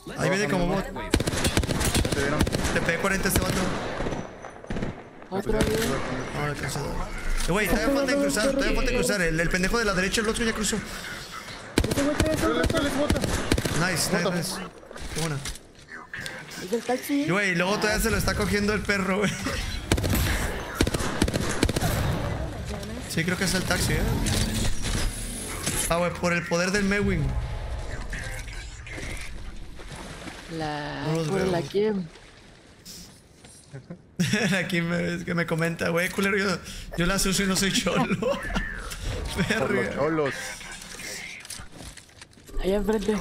Ahí viene como bot. Le pegué 40 a este vato. Otra vez. No, le alcanzó a dar. Güey, todavía falta en cruzar, El pendejo de la derecha, el otro ya cruzó. Este güey trae esa bota. Nice. Qué buena. Es el taxi. Güey, luego todavía se lo está cogiendo el perro, güey. Sí, creo que es el taxi, Ah, güey, por el poder del Mewing. Por la Kim. Aquí es que me comenta, güey, culero, yo las uso y no soy cholo. Por los cholos. Allá enfrente.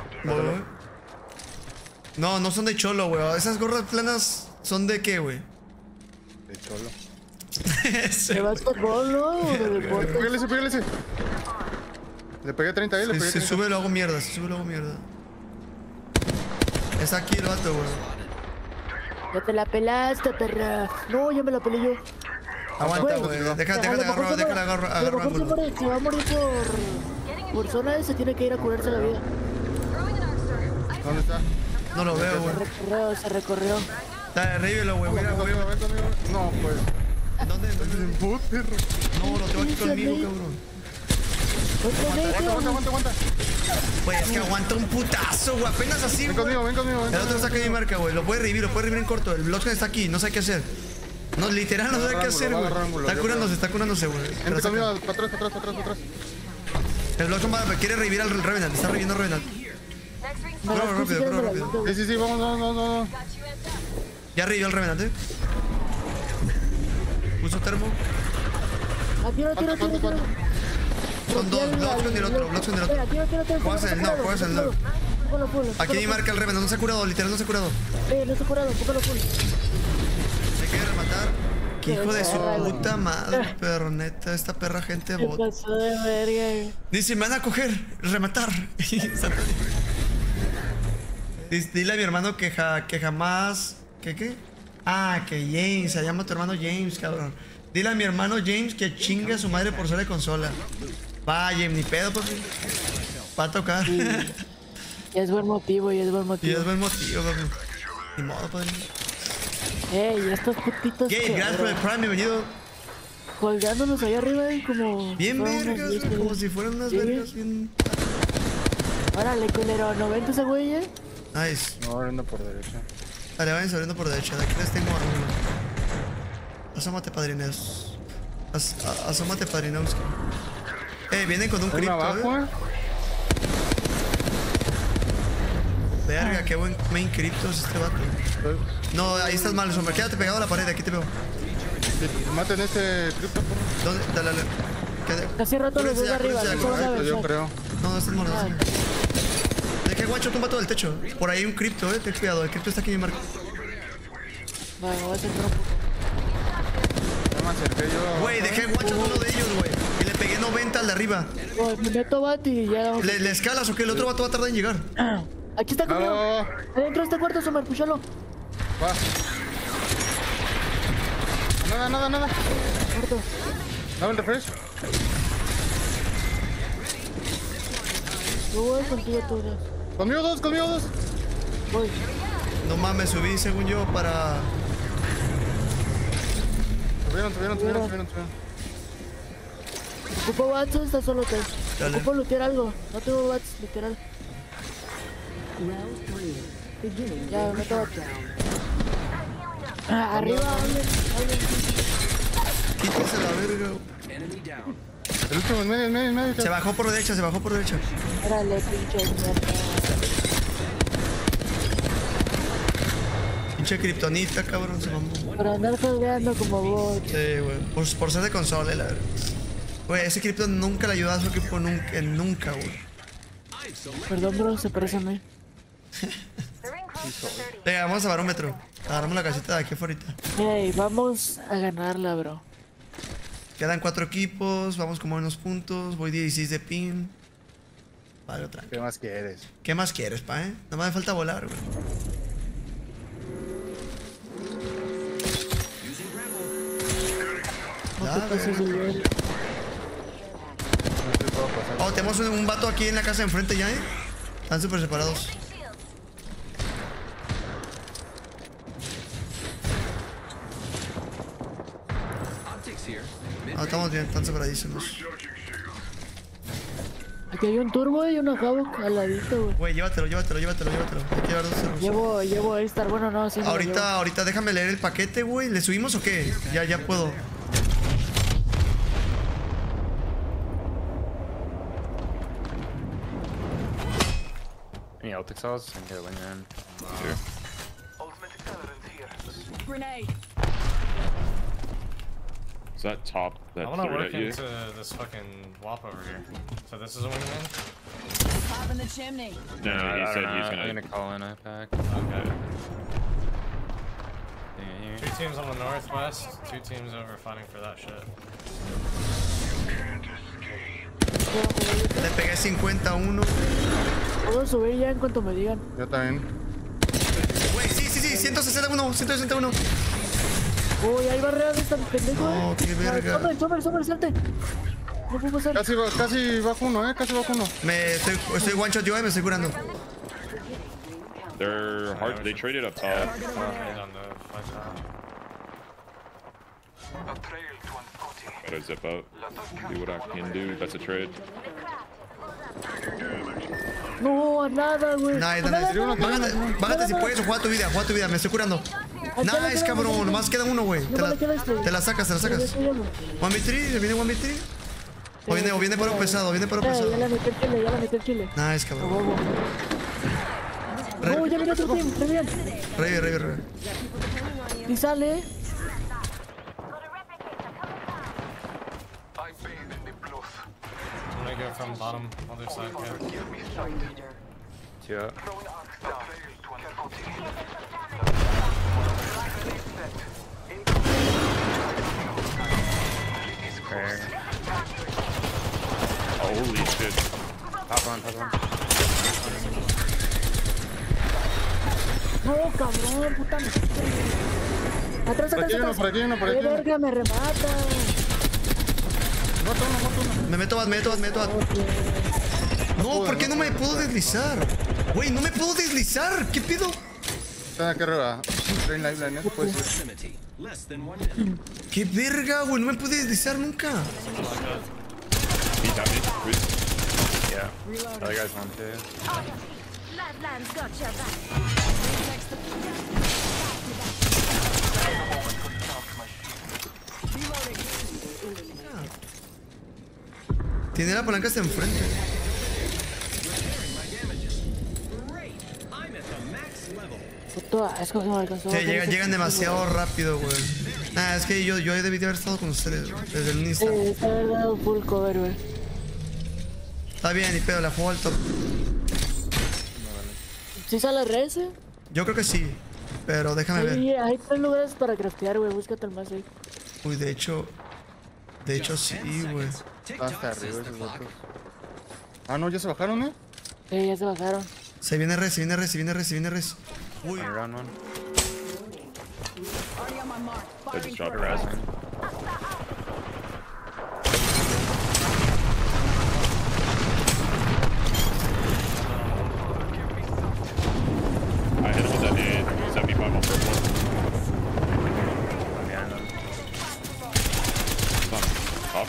No son de cholo, güey. Esas gorras planas son de qué, güey. De cholo. ¿Te vas con bolo o de deporte? Pégale. Le pegué 30 ahí, le pegué 30. Se sube, lo hago mierda. Está aquí el vato, güey. Ya te la pelaste, perra. No, ya me la pelé yo. Aguanta, güey. Déjale agarro ángulo. Se va a morir por zona y se tiene que ir a curarse la vida. ¿Dónde está? No lo veo, güey. Se recorrió. Dale, revívelo, güey. No, pues. ¿Dónde? Perro. No, lo tengo aquí conmigo, cabrón. Aguanta. Güey, es que aguanta un putazo, güey. Apenas así, Ven güey. conmigo. El otro está aquí en mi marca, güey. Lo puede revivir en corto. El Bloodhound está aquí, no sé qué hacer. No, literal, no sé qué hacer, güey. Está curándose, güey. Vente conmigo, para atrás. El Bloodhound quiere revivir al Revenant. Está reviviendo al Revenant. Rápido. Sí, vamos. Ya revivió al Revenant, Puso termo. Tiro. Son dos, Bloodhound y el otro. Juegas el no. Aquí mi marca el Revenant, no se ha curado, literal no se ha curado. No se ha curado, póngalo full. Se quiere rematar. Qué hijo de su puta madre, perro, neta, esta perra gente ¿Qué bot. pasó de verga? Dice, me van a coger, rematar. Dile a mi hermano que jamás... ¿Qué? Ah, que James, se llama tu hermano James, cabrón. Dile a mi hermano James que chingue a su madre por ser de consola. Vaya, ni pedo, papi. Va a tocar. Sí. Y es buen motivo. Papi. Ni modo, padre. Ey, estos putitos. Gay, gracias por el Prime, bienvenido. Colgándonos allá arriba, como... Bien vergas, como si fueran unas vergas bien... Órale, culero, ¿no ven ese güey, Nice. No, anda por derecha. Dale, vayan abriendo por derecha. De aquí les tengo ángulo. Asómate, padrineos. Asómate, padrineos. Vienen con un cripto, abajo, Verga, qué buen main cripto es este vato. No, ahí estás mal, sombra. Quédate pegado a la pared, aquí te veo. Maten este cripto, por ¿Dónde? Dale. Hace rato lo voy arriba, yo creo. No, estás muerto. Dejé guacho, tumba todo el techo. Por ahí hay un cripto, ten cuidado. El cripto está aquí en mi marca. Vale, voy a hacer trampo. Ya me acerqué yo. Güey, dejé guacho a uno de ellos, güey. Y le pegué 90 al de arriba. Me meto bat y ya... ¿Le escalas o qué? El otro vato va a tardar en llegar. Aquí está conmigo. Adentro de este cuarto, Somer, púchalo. Va. Nada. Muerto. Dame el refresh. Yo voy contigo todas. Conmigo dos. Voy. No mames, subí según yo para... Subieron. Ocupo bats, está solo te. Dale. Ocupo lootear algo. No tengo bats, literal. Ya, meto bats. Arriba, hablen. Quítese la verga. El último, en medio. Se bajó por derecha. Órale, pinche mierda. Pinche kriptonita, cabrón, se mamó. Para andar jugando como bot. Sí, güey. Por ser de consola, la verdad. Güey, ese Krypton nunca le ayudó a su equipo, nunca, güey. Perdón, bro, se parece a mí. Venga, vamos a barómetro. Agarramos la casita de aquí afuera. Hey, vamos a ganarla, bro. Quedan 4 equipos, vamos como unos puntos. Voy 16 de pin. Vale, otra. ¿Qué más quieres? ¿Qué más quieres, pa, Nada más me falta volar, güey. Oh, tenemos un vato aquí en la casa de enfrente ya, Están súper separados. No, estamos bien, están separadísimos. Aquí hay un turbo y una Havoc al ladito, güey. Güey, llévatelo. Hay que llevar dos cerros. Llevo Star, bueno, no, sí. Ahorita déjame leer el paquete, güey. ¿Le subimos o qué? Ya puedo. Any Celtic cells? I can get a winger in. Sure. Grenade. Is that top that I wanna third work at you? into this fucking WAP over here. So this is a wingman? Top in the chimney. No, he I said don't he's know. gonna. I'm gonna call in IPAC. Okay. Yeah, Two teams on the northwest, 2 teams over fighting for that shit. Le pegué 51. Puedo subir ya en cuanto me digan. Yo también. Güey, sí, 161. Uy, hay barreras de esta pendejo. No, qué verga. Somer, salte. No puedo pasar. Casi bajo uno, casi bajo uno. Estoy one shot yo, me estoy curando. They're hard. They traded up top. He's on the fight top. Gotta zip out. See what I can do. That's a trade. No, a nada, güey. Nice. Bájate si puedes o juega tu vida, me estoy curando. Nice, cabrón, nomás queda uno, güey. Te la sacas. 1v3, viene 1v3. O viene paro pesado, Ya la metí el chile. Nice, A cabrón. huevo. Oh, ya viene otro team, re bien. Revive. Y sale. I'm gonna go from bottom, other side here. 2 up. Prayer. Holy shit. Top one. No, cabrón, puta. Atrás. Por aquí hay uno. ¡Qué verga, me remata! Me meto bat. No, ¿por qué no me puedo deslizar? Güey, no me puedo deslizar. ¿Qué pedo? Están aquí arriba. Train lifeline, eso puede ser. ¿Qué verga, güey? No me pude deslizar nunca. He tapped me. Please. Yeah. Other guy's one too. Flatland's got your back. Tiene la palanca hasta enfrente. Puto asco que me alcanzó. Sí, llegan demasiado rápido, güey. Es que yo debí de haber estado con ustedes, güey, desde el inicio. Está dado full cover, güey. Está bien, ni pedo, la juego al top. ¿Sí sale res? Yo creo que sí, pero déjame ver. Sí, hay 3 lugares para craftear, güey. Búscate el más ahí. Uy, de hecho sí, güey. Hasta arriba esos otros. Ah, no, ya se bajaron, Sí, ya se bajaron. Se viene res. Uy, Round one. Already on my mark. I Firing just shot for her ass. I hit him with that nade. 75 on first one. I'm behind them. Top.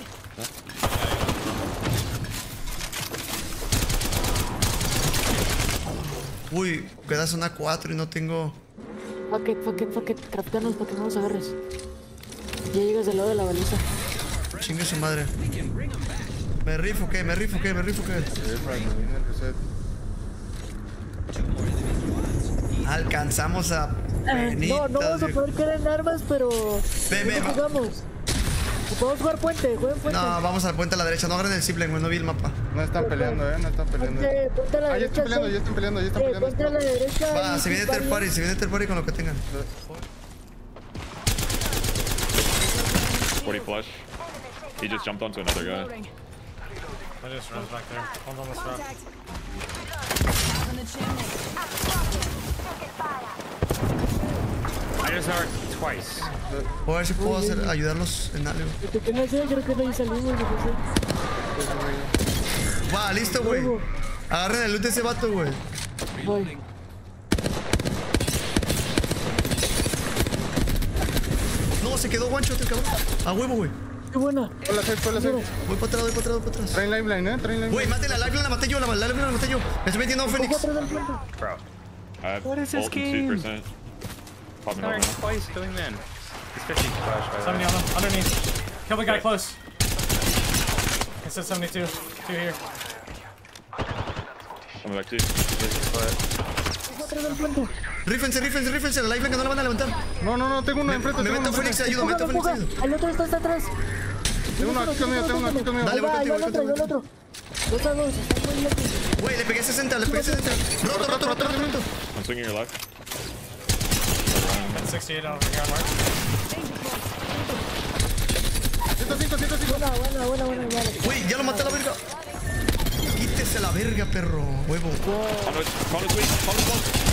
uy, quedas una 4 y no tengo. Fuck it. Crafteanos para que no los agarres. Ya llegas del lado de la baliza. Chingue su madre. ¿Me rifo qué? Sí, para que viene el reset. Alcanzamos a. No vamos a poder caer en armas, pero. Ve, ¿Cómo jugamos? ¿Podemos jugar puente? Jueguen puente. No, vamos al puente a la derecha. No agarren el zipline, güey. No vi el mapa. No están peleando, no están peleando. Ponte a la Ah, ya derecha. están peleando, Ponte a la derecha. Va, y se viene third party con lo que tengan. 40 flush. He just jumped onto another guy. Loading. I just runs back there. Hold on this rock. Contact. Top in the chimney. I just knocked twice. Voy a ver si puedo ayudarlos en algo. Lo que tengas que hacer, creo que no hay salimos. Yo qué Va, listo, güey. Agarren el loot de ese vato, güey. sé. Voy. No, se quedó one shot el cabrón. A huevo, güey. ¡Qué buena! Fue la safe, fue la safe. Voy para atrás, voy para atrás, voy para atrás. Traen lifeline, traen lifeline. Güey, mate la lifeline, la maté yo, la lifeline la maté yo. Me estoy metiendo a un Phoenix. Atrás del puente. Bro. I have What is this ult and game? 2%. Popping Firing up. twice, going in. He's fishing flash, by the Somebody way. on them. Underneath. Kill the guy close. It said 72. 2 here. Coming back to you. Here's the split. Atrás del puente. Rífense, la lifeline que no la van a levantar. No, tengo uno enfrente. Me tengo meto uno Phoenix, enfrente. ayuda, me meto Phoenix, Empuja. ayuda. El otro está atrás. Tengo uno aquí conmigo, tengo uno aquí conmigo. Dale, Ahí voy va, contigo, el voy otro, contigo. el otro. 2 a 2, están muy lejos. Güey, le pegué 60, le pegué 60. Roto. I'm swinging your left. Got 68 on the ground mark. 105. Buena, ya. Güey, ya lo maté a la verga. Quítese la verga, perro. Huevo. Connor's weak. Connor's one.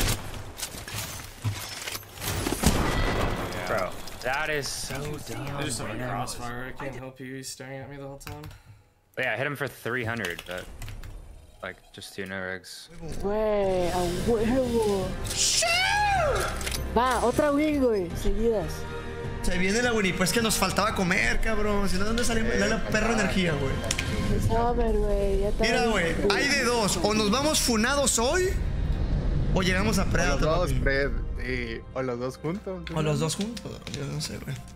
Bro, that is so dumb. I just have a man. crossfire. I can't help you. He's staring at me the whole time. But yeah, I hit him for 300, but like just 2 no rigs. Güey, a huevo. Va, otra win, güey. Seguidas. Se viene la Winnie, pues que nos faltaba comer, cabrón. Si no, ¿dónde sale la perra energía, güey? Summer, güey. Ya está. Mira, güey, hay de dos. O nos vamos funados hoy, o llegamos a O los Predator. dos, papi. Fred. Sí, o los dos juntos. O los dos juntos. Yo no sé, güey.